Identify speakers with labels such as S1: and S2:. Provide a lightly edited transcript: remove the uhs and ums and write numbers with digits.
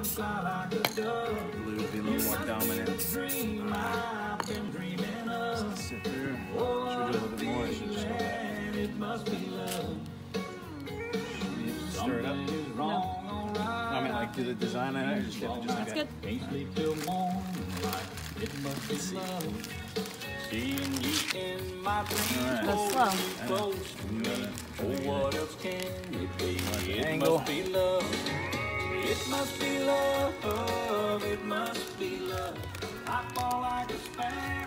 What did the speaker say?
S1: Blue would be a little more dominant. Just sit there. Should we do a little bit more? I should just go back. Stir it up.
S2: No.
S1: I mean, like, do the design on it, or just get it just like
S2: That's
S1: that?
S2: good. That's slow.
S1: What else can it be? It must be love. It must be love. It must be love. I fall like a sparrow.